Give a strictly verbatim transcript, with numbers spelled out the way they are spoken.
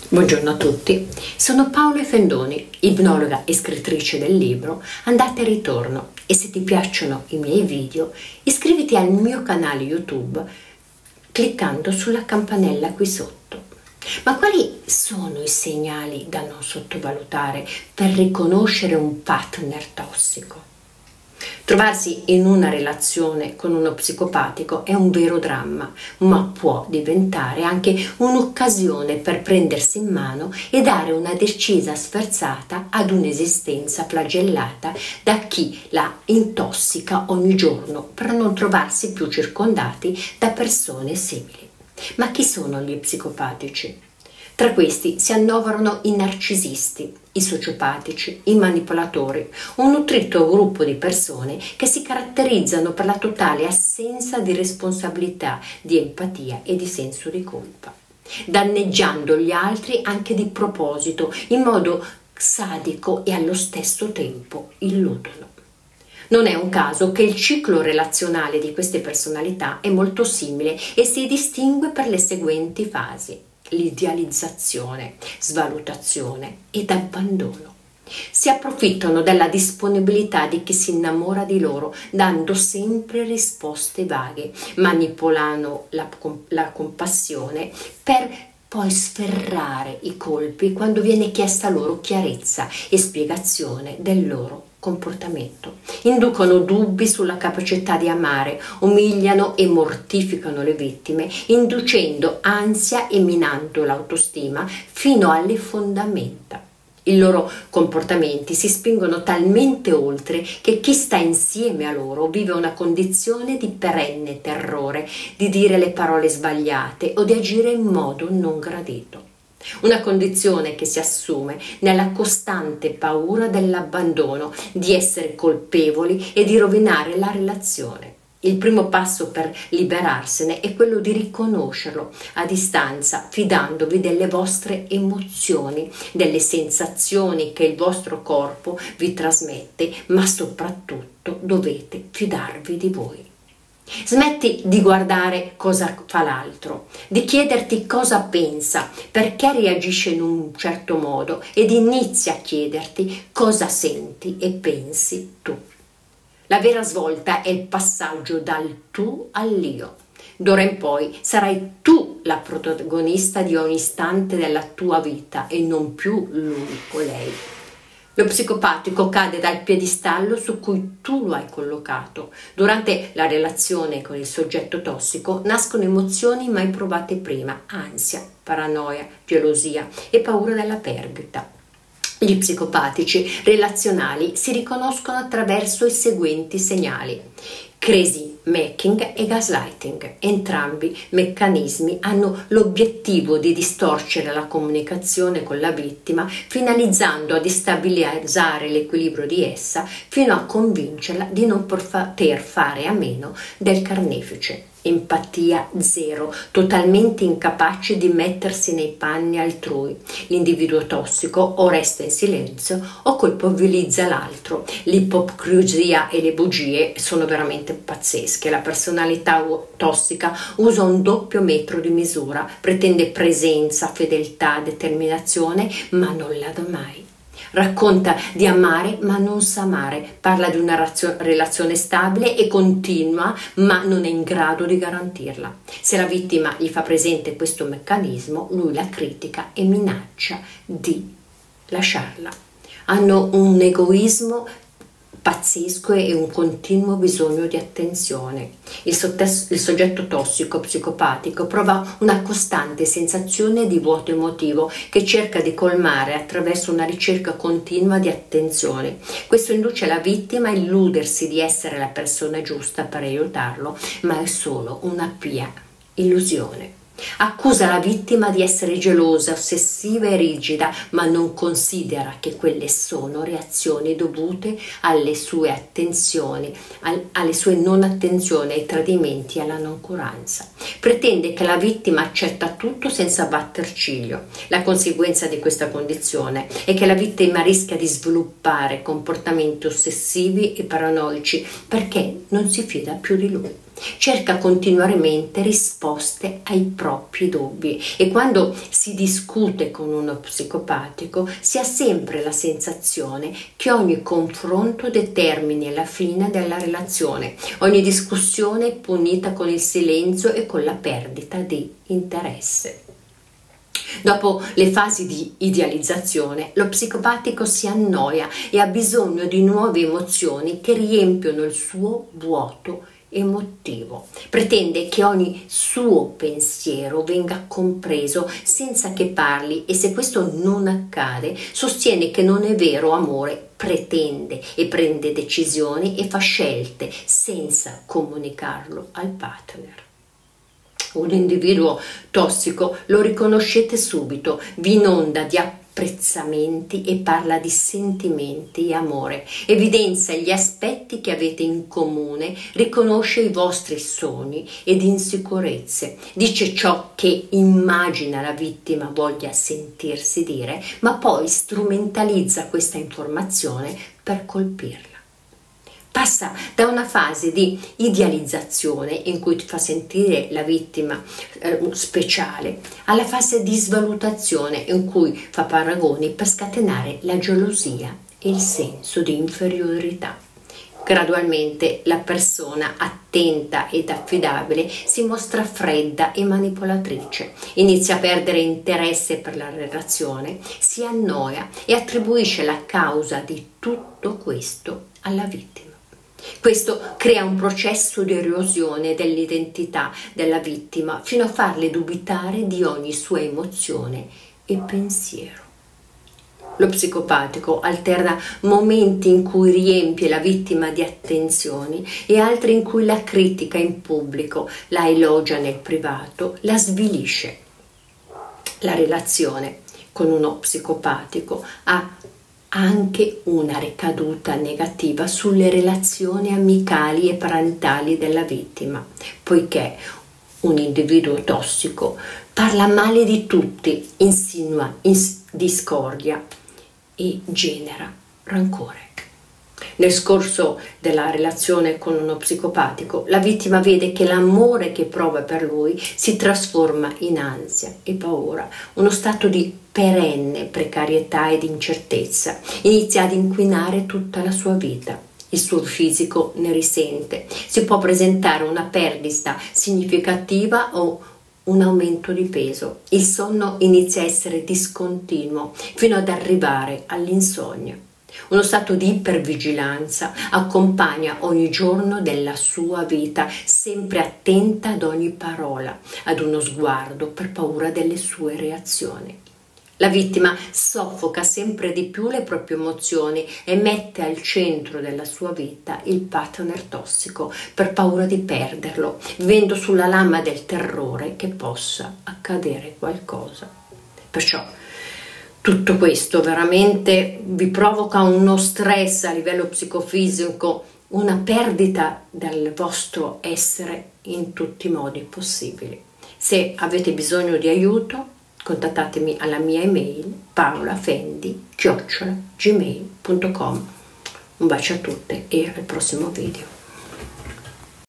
Buongiorno a tutti, sono Paola Fendoni, ipnologa e scrittrice del libro Andata e ritorno, e se ti piacciono i miei video iscriviti al mio canale YouTube cliccando sulla campanella qui sotto. Ma quali sono i segnali da non sottovalutare per riconoscere un partner tossico? Trovarsi in una relazione con uno psicopatico è un vero dramma, ma può diventare anche un'occasione per prendersi in mano e dare una decisa sferzata ad un'esistenza flagellata da chi la intossica ogni giorno per non trovarsi più circondati da persone simili. Ma chi sono gli psicopatici? Tra questi si annoverano i narcisisti, i sociopatici, i manipolatori, un nutrito gruppo di persone che si caratterizzano per la totale assenza di responsabilità, di empatia e di senso di colpa, danneggiando gli altri anche di proposito, in modo sadico e allo stesso tempo illudono. Non è un caso che il ciclo relazionale di queste personalità è molto simile e si distingue per le seguenti fasi: l'idealizzazione, svalutazione ed abbandono. Si approfittano della disponibilità di chi si innamora di loro, dando sempre risposte vaghe, manipolano la, la compassione per poi sferrare i colpi quando viene chiesta loro chiarezza e spiegazione del loro comportamento. Inducono dubbi sulla capacità di amare, umiliano e mortificano le vittime, inducendo ansia e minando l'autostima fino alle fondamenta. I loro comportamenti si spingono talmente oltre che chi sta insieme a loro vive una condizione di perenne terrore, di dire le parole sbagliate o di agire in modo non gradito. Una condizione che si assume nella costante paura dell'abbandono, di essere colpevoli e di rovinare la relazione. Il primo passo per liberarsene è quello di riconoscerlo a distanza, fidandovi delle vostre emozioni, delle sensazioni che il vostro corpo vi trasmette, ma soprattutto dovete fidarvi di voi. Smetti di guardare cosa fa l'altro, di chiederti cosa pensa, perché reagisce in un certo modo, ed inizia a chiederti cosa senti e pensi tu. La vera svolta è il passaggio dal tu all'io. D'ora in poi sarai tu la protagonista di ogni istante della tua vita e non più lui o lei. Lo psicopatico cade dal piedistallo su cui tu lo hai collocato. Durante la relazione con il soggetto tossico nascono emozioni mai provate prima: ansia, paranoia, gelosia e paura della perdita. Gli psicopatici relazionali si riconoscono attraverso i seguenti segnali: crazy making e gaslighting. Entrambi meccanismi hanno l'obiettivo di distorcere la comunicazione con la vittima, finalizzando a destabilizzare l'equilibrio di essa fino a convincerla di non poter fare a meno del carnefice. Empatia zero, totalmente incapaci di mettersi nei panni altrui. L'individuo tossico o resta in silenzio o colpevolizza l'altro. L'ipocrisia e le bugie sono veramente pazzesche. La personalità tossica usa un doppio metro di misura, pretende presenza, fedeltà, determinazione, ma non la dà mai. Racconta di amare ma non sa amare, parla di una relazione stabile e continua ma non è in grado di garantirla. Se la vittima gli fa presente questo meccanismo, lui la critica e minaccia di lasciarla. Hanno un egoismo pazzesco e un continuo bisogno di attenzione. Il, il soggetto tossico psicopatico prova una costante sensazione di vuoto emotivo che cerca di colmare attraverso una ricerca continua di attenzione. Questo induce la vittima a illudersi di essere la persona giusta per aiutarlo, ma è solo una pia illusione. Accusa la vittima di essere gelosa, ossessiva e rigida, ma non considera che quelle sono reazioni dovute alle sue attenzioni, alle sue non attenzioni, ai tradimenti e alla noncuranza. Pretende che la vittima accetta tutto senza batter ciglio. La conseguenza di questa condizione è che la vittima rischia di sviluppare comportamenti ossessivi e paranoici perché non si fida più di lui. Cerca continuamente risposte ai propri dubbi e quando si discute con uno psicopatico si ha sempre la sensazione che ogni confronto determini la fine della relazione, ogni discussione è punita con il silenzio e con la perdita di interesse. Dopo le fasi di idealizzazione, lo psicopatico si annoia e ha bisogno di nuove emozioni che riempiono il suo vuoto emotivo. Pretende che ogni suo pensiero venga compreso senza che parli e se questo non accade, sostiene che non è vero amore, pretende e prende decisioni e fa scelte senza comunicarlo al partner. Un individuo tossico lo riconoscete subito, vi inonda di apprezzamenti e parla di sentimenti e amore, evidenzia gli aspetti che avete in comune, riconosce i vostri sogni ed insicurezze, dice ciò che immagina la vittima voglia sentirsi dire, ma poi strumentalizza questa informazione per colpirla. Passa da una fase di idealizzazione in cui ti fa sentire la vittima eh, speciale alla fase di svalutazione in cui fa paragoni per scatenare la gelosia e il senso di inferiorità. Gradualmente la persona attenta ed affidabile si mostra fredda e manipolatrice, inizia a perdere interesse per la relazione, si annoia e attribuisce la causa di tutto questo alla vittima. Questo crea un processo di erosione dell'identità della vittima fino a farle dubitare di ogni sua emozione e pensiero. Lo psicopatico alterna momenti in cui riempie la vittima di attenzioni e altri in cui la critica in pubblico, la elogia nel privato, la svilisce. La relazione con uno psicopatico ha anche una ricaduta negativa sulle relazioni amicali e parentali della vittima, poiché un individuo tossico parla male di tutti, insinua discordia e genera rancore. Nel corso della relazione con uno psicopatico, la vittima vede che l'amore che prova per lui si trasforma in ansia e paura, uno stato di perenne precarietà ed incertezza. Inizia ad inquinare tutta la sua vita. Il suo fisico ne risente. Si può presentare una perdita significativa o un aumento di peso. Il sonno inizia a essere discontinuo fino ad arrivare all'insonnia. Uno stato di ipervigilanza accompagna ogni giorno della sua vita, sempre attenta ad ogni parola, ad uno sguardo per paura delle sue reazioni. La vittima soffoca sempre di più le proprie emozioni e mette al centro della sua vita il partner tossico per paura di perderlo, vivendo sulla lama del terrore che possa accadere qualcosa. Perciò tutto questo veramente vi provoca uno stress a livello psicofisico, una perdita del vostro essere in tutti i modi possibili. Se avete bisogno di aiuto, contattatemi alla mia email paolafendi chiocciola gmail punto com. Un bacio a tutte e al prossimo video.